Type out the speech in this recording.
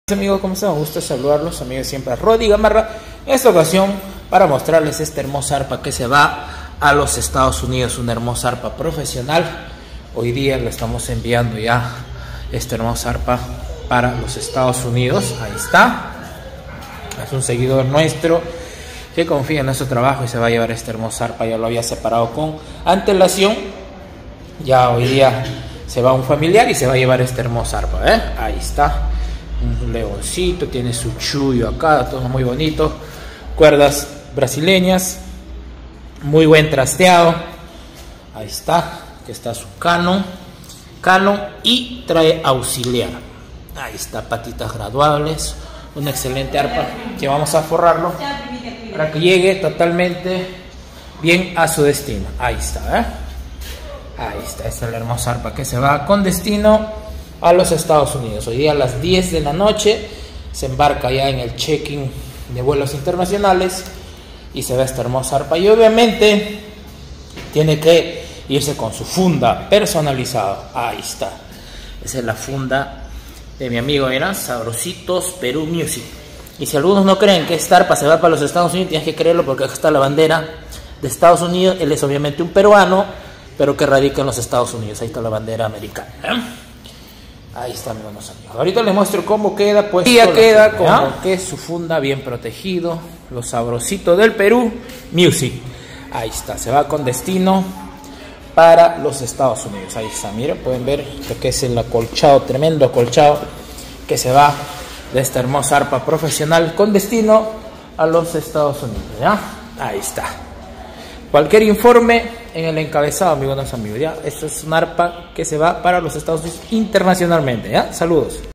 Amigos, ¿cómo están? Me gusta saludarlos, amigos, siempre Rodi Gamarra. En esta ocasión, para mostrarles esta hermosa arpa que se va a los Estados Unidos, una hermosa arpa profesional. Hoy día le estamos enviando ya esta hermosa arpa para los Estados Unidos. Ahí está. Es un seguidor nuestro que confía en nuestro trabajo y se va a llevar esta hermosa arpa. Ya lo había separado con antelación. Ya hoy día se va un familiar y se va a llevar esta hermosa arpa, Ahí está. Un leoncito, tiene su chullo acá, todo muy bonito, cuerdas brasileñas, muy buen trasteado. Ahí está, que está su canon y trae auxiliar. Ahí está, patitas graduables, una excelente arpa que vamos a forrarlo para que llegue totalmente bien a su destino. Ahí está, ahí está, esta es la hermosa arpa que se va con destino a los Estados Unidos. Hoy día a las 10 de la noche se embarca ya en el check-in de vuelos internacionales y se ve esta hermosa arpa, y obviamente tiene que irse con su funda personalizada. Ahí está, esa es la funda de mi amigo, era Sabrositos Perú Music. Y si algunos no creen que esta arpa se va para los Estados Unidos, tienes que creerlo, porque acá está la bandera de Estados Unidos. Él es obviamente un peruano, pero que radica en los Estados Unidos. Ahí está la bandera americana, Ahí está, mis buenos amigos. Ahorita les muestro cómo queda, pues. Y ya queda como que su funda bien protegido. Los Sabrositos del Perú Music. Ahí está, se va con destino para los Estados Unidos. Ahí está, miren, pueden ver que es el acolchado, tremendo acolchado que se va de esta hermosa arpa profesional con destino a los Estados Unidos, Ahí está. Cualquier informe en el encabezado, mis buenos amigos, Esto es una arpa que se va para los Estados Unidos internacionalmente, Saludos.